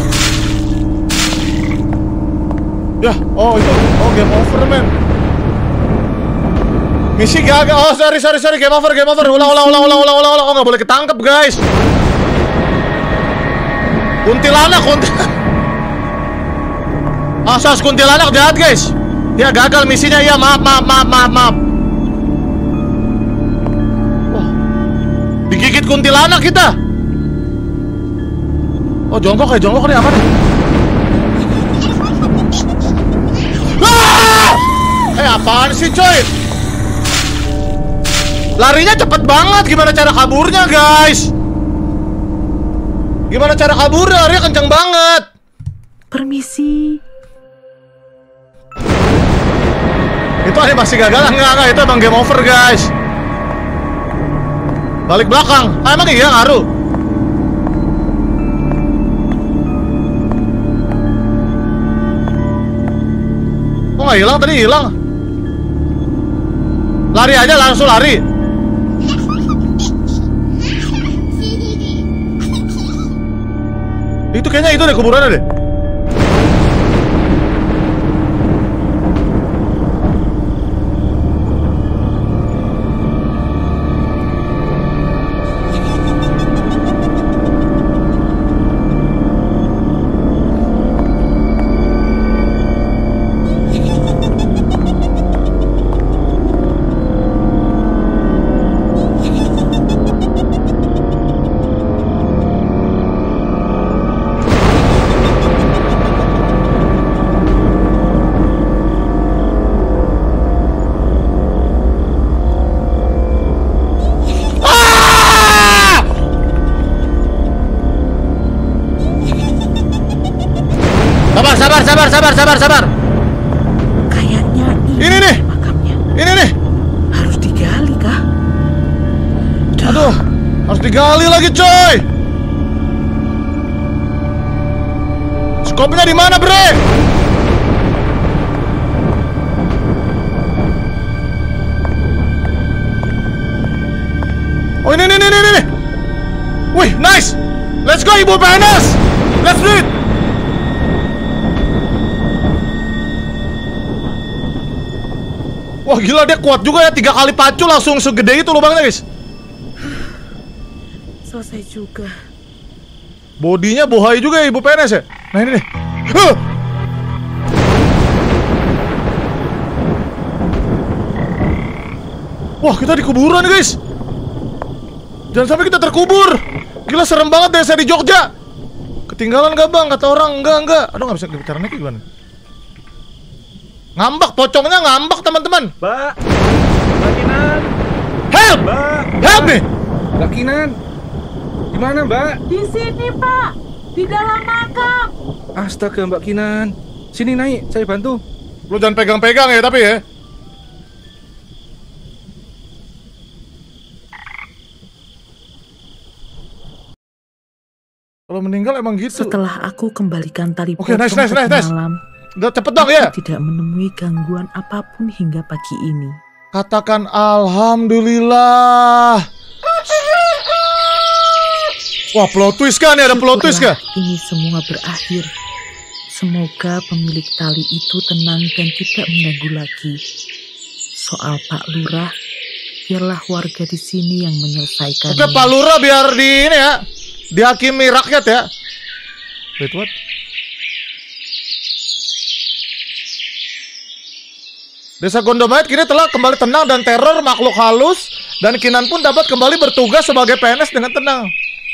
Ya, oh itu. Oh game over men. Misi gagal. Oh sorry sorry sorry game over game over. Ulang ulang ulang ulang ulang ulang ulang. Oh nggak boleh ketangkep guys. Kuntilanak kuntilanak. Asas kuntilanak jahat guys. Ya gagal misinya ya maaf maaf maaf maaf maaf. Wah, digigit kuntilanak kita. Oh jongkok ya jongkok nih apa nih? Ah! Eh apaan sih coy? Larinya cepet banget. Gimana cara kaburnya guys? Gimana cara kaburnya? Larinya kenceng banget. Permisi. Itu animasi gagal enggak enggak itu emang game over guys. Balik belakang. Ah, emang iya ngaruh. Kok nggak hilang tadi hilang? Lari aja langsung lari. itu kayaknya itu deh kuburannya deh. Sabar, sabar, sabar, sabar, sabar. Kayaknya ini, Ini nih. makamnya. Ini nih. Harus digali kah? Duh, Aduh, harus digali lagi, coy. Skopnya di mana, Bre? Oh, ini, ini, ini, ini, ini. Wih, nice. Let's go, Ibu P N S. Let's do it. Wah, gila, dia kuat juga ya. Tiga kali pacu langsung segede itu lubangnya, guys. selesai juga. Bodinya bohai juga ya Ibu P N S ya. Nah ini nih. Huh! Wah, kita di kuburan guys. Jangan sampai kita terkubur. Gila, serem banget desa di Jogja. Ketinggalan gak bang? Kata orang. Enggak, enggak. Aduh, gak bisa caranya kayak gimana. Ngambak, pocongnya ngambak teman-teman. Mbak, Mbak Kinan, Help! Mbak, Help nih! Mbak Kinan, di mana Mbak? Di sini Pak, di dalam makam. Astaga Mbak Kinan, sini naik, saya bantu. Lu jangan pegang-pegang ya tapi ya. Kalau meninggal emang gitu. Setelah aku kembalikan tali Oke, pocong nice, nice, tadi nice, nice. malam, Udah cepet dong aku ya. tidak menemui gangguan apapun hingga pagi ini. Katakan alhamdulillah. Wah, plot twist kan ya, ada plot twist kah? Syukurlah ini semua berakhir. Semoga pemilik tali itu tenang dan tidak mengganggu lagi. Soal Pak Lurah, biarlah warga di sini yang menyelesaikannya. Oke, Pak Lurah biar di ini ya, dihakimi rakyat ya. Wait, what? Desa Gondomait kini telah kembali tenang dan teror makhluk halus, dan Kinan pun dapat kembali bertugas sebagai P N S dengan tenang.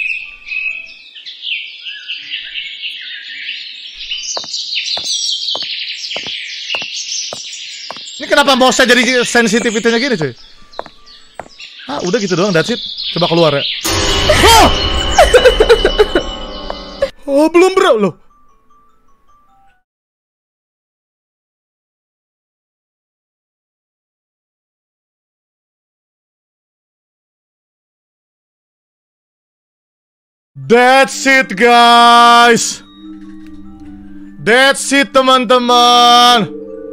Ini kenapa mau saya jadi sensitivitinya gini cuy? Ah, udah gitu doang, that's it. Coba keluar ya. Oh, oh belum bro, loh. That's it guys. That's it teman-teman.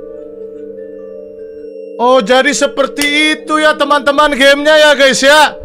Oh, jadi seperti itu ya teman-teman gamenya ya guys ya.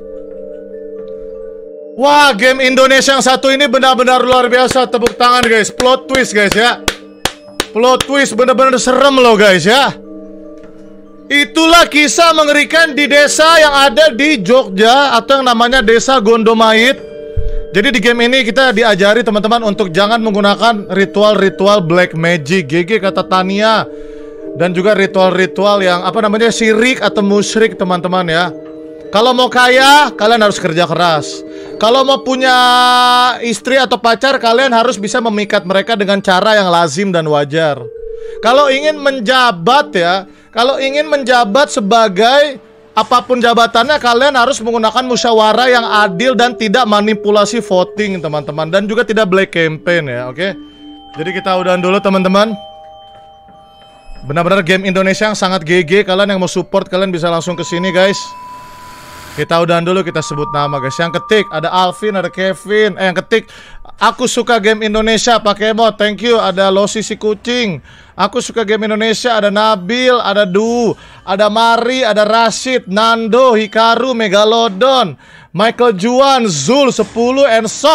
Wah, game Indonesia yang satu ini benar-benar luar biasa. Tepuk tangan guys. Plot twist guys ya. Plot twist benar-benar serem loh guys ya. Itulah kisah mengerikan di desa yang ada di Jogja, atau yang namanya Desa Gondomait. Jadi di game ini kita diajari teman-teman untuk jangan menggunakan ritual-ritual black magic, G G kata Tania. Dan juga ritual-ritual yang apa namanya syirik atau musyrik teman-teman ya. Kalau mau kaya, kalian harus kerja keras. Kalau mau punya istri atau pacar, kalian harus bisa memikat mereka dengan cara yang lazim dan wajar. Kalau ingin menjabat ya, kalau ingin menjabat sebagai apapun jabatannya, kalian harus menggunakan musyawarah yang adil dan tidak manipulasi voting teman-teman. Dan juga tidak black campaign ya, oke? Jadi kita udahan dulu teman-teman. Benar-benar game Indonesia yang sangat G G. Kalian yang mau support, kalian bisa langsung ke sini guys. Kita udahan dulu, kita sebut nama guys. Yang ketik ada Alvin, ada Kevin. Eh yang ketik aku suka game Indonesia pakai mod. Thank you. Ada Losi si kucing. Aku suka game Indonesia. Ada Nabil, ada Du, ada Mari, ada Rashid, Nando, Hikaru, Megalodon, Michael Juan, Zul sepuluh, and Sop,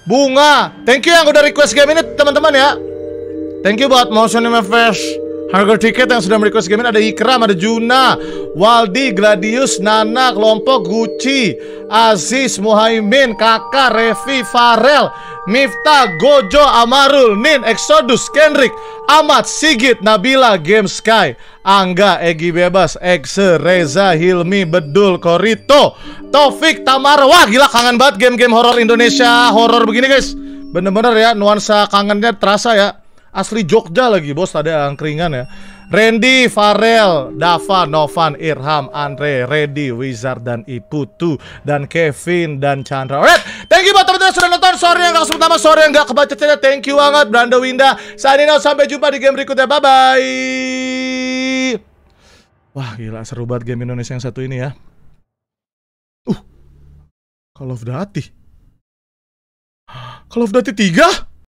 Bunga. Thank you yang udah request game ini teman-teman ya. Thank you buat Motion M F S, Harga Ticket yang sudah request game ini. Ada Ikram, ada Juna, Waldi, Gladius, Nana, Kelompok, Gucci, Aziz, Muhaimin, Kakak, Revi, Farel, Miftah, Gojo, Amarul, Nin, Exodus, Kendrick, Ahmad, Sigit, Nabila, Game Sky, Angga, Egi Bebas, Exe, Reza, Hilmi, Bedul, Korito, Taufik, Tamara. Wah gila, kangen banget game-game horor Indonesia, horor begini guys. Bener-bener ya, nuansa kangennya terasa ya. Asli Jogja lagi bos, ada angkringan ya. Randy, Farel, Dava, Novan, Irham, Andre, Reddy, Wizard, dan Iputu, dan Kevin, dan Chandra. Alright, thank you buat teman-teman sudah nonton. Sorry yang gak pertama, sorry yang gak kebaca cerita. Thank you banget, Brando Winda. Signing out, sampai jumpa di game berikutnya. Bye-bye. Wah gila, seru banget game Indonesia yang satu ini ya. Uh, Call of Duty Call of Duty tiga?